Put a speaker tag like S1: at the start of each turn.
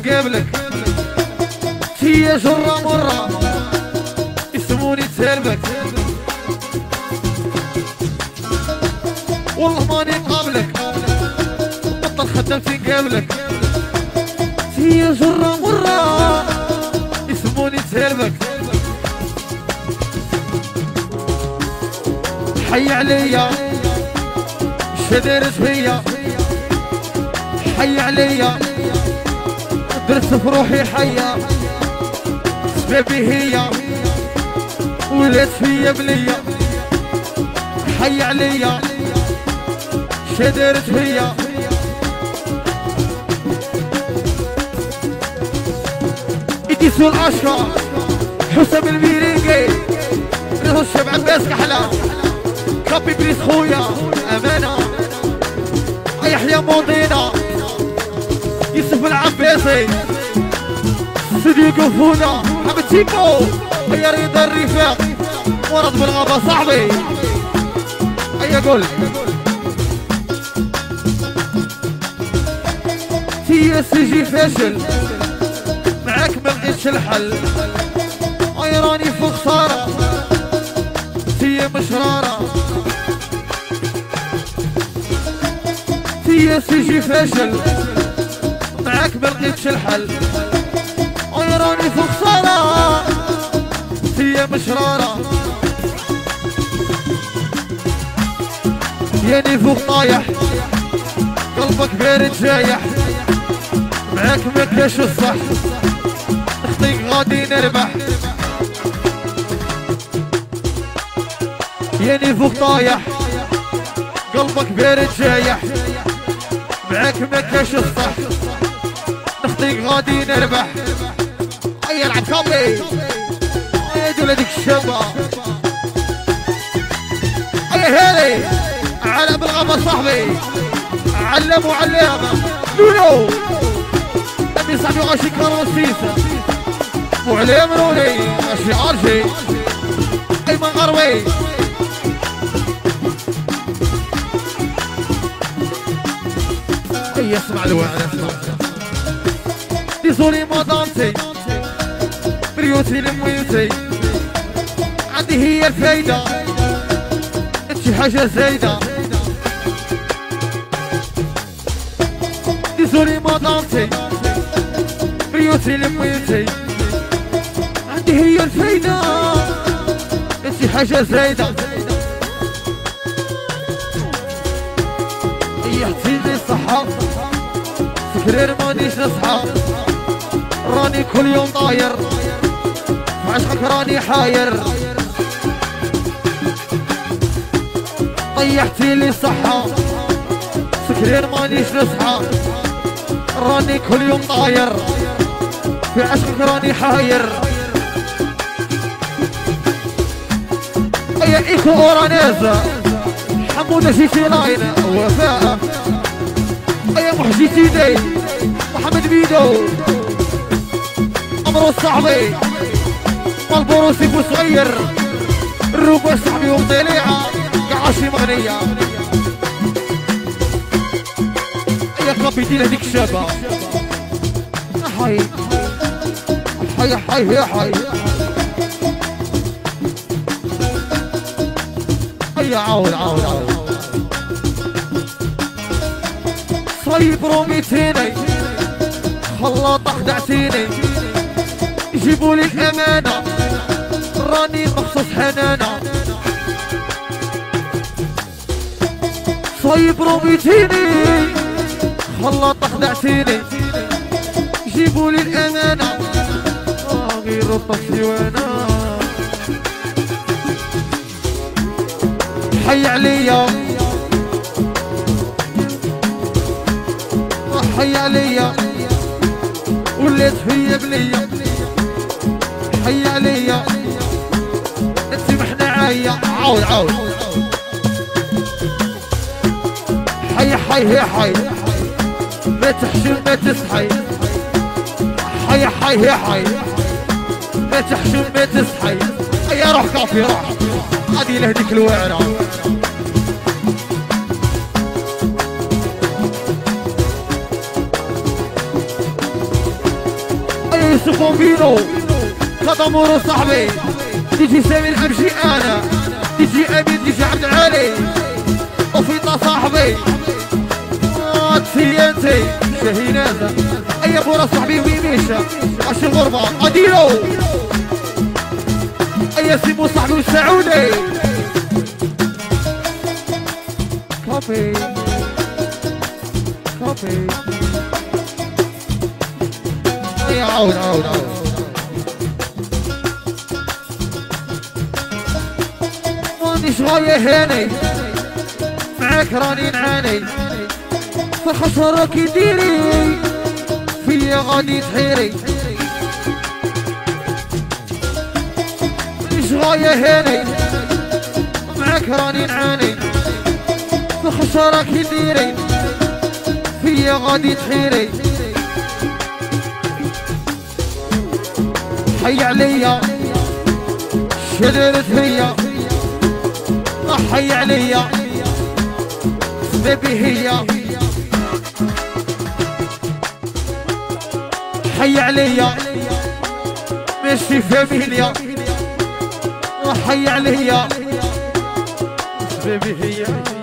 S1: قبلك هي جرة مرة يسموني تسربك والله ماني قابلك بطل خدمتي قبلك هي جرة مرة يسموني تسربك حي عليا شدرت فيا حي عليا درت في روحي حيا سبابي هي ولات فيا بليا حي عليا شدرت فيا يديسوا العشرة حسام الميرينجي رضا الشاب عباس كحلة كابي بريس خويا أمانة يحيى مودينا يوسف العباسي استوديو قفونا حمد تيكو هيا رضا الرفاق ورد بالغابة صاحبي هيا قول تي اس جي فاشل معاك ما لقيتش الحل راني في خسارة تي مشرارة تي اس جي فاشل معاك ما لقيتش الحل راني في خسارة تي مشرارة ياني فوق طايح قلبك بارد جايح معاك ما كاش الصح اختيك غادي نربح ياني فوق طايح قلبك بارد جايح معاك ما كاش الصح نخطيك غادي نربح اي العب كابي اي دول هذيك الشابة اي هالي علم الغابة صاحبي علم وعلامة لولو ابي صاحبي غاشي كارو سيسا وعلام روني غاشي ارجي اي مغروي اي اسمع الوعد اسمع ديزولي مدامتي بريوتي لمويتي عندي هي الفايدة انتي حاجة زايدة ديزولي مدامتي بريوتي لمويتي عندي هي الفايدة انتي حاجة زايدة يعطيني الصحة سكرير مانيش نصحى راني كل يوم طاير عشقك راني حاير طيحتي لي الصحة سكرير مانيش نصحى راني كل يوم طاير في عشقك راني حاير يا ايكو اورانيزا حمودة شيشي لاين وفاء يا محجي دي محمد بيدو امرو الصعبي والبروسي بوصغير الروبة صاحبي ومطليعة قعاشي مغنية يا كابيتين هذيك الشابة حي حي حي يا حي يا عود عود عود صيب روميتيني خلاط خدعتيني جيبوا لي الامانه راني مخصوص حنانه صيب روميتيني خلاط خدعتيني جيبوا لي الامانه غير الطفي وانا حي عليا حي عليا ولات فيا بليا حي عليا انت محنا عايا عاود عاود حي حي يا حي ما تحشم ما تصحي حي حي يا حي ما تحشم ما تصحي يا روح كافي روح هذه لهديك الوعره بومبينو كضمور صاحبي تيجي سامي امشي انا تيجي امين تيجي عبد العالي وفيطا صاحبي تسيانتي شهينازة اي بورا صاحبي ويميشا عش الغربة اديرو اي سيمو صاحبي والسعودي كوبي كوبي يا عود مانيش غاية هاني معاك راني نعاني فخسرك يديري فيا غادي تحيري مانيش غاية هاني معاك راني نعاني فخسرك يديري فيا غادي تحيري حي عليا شدرت هي حي عليا سببي هي حي عليا ماشي فاميليا حي عليا سببي هي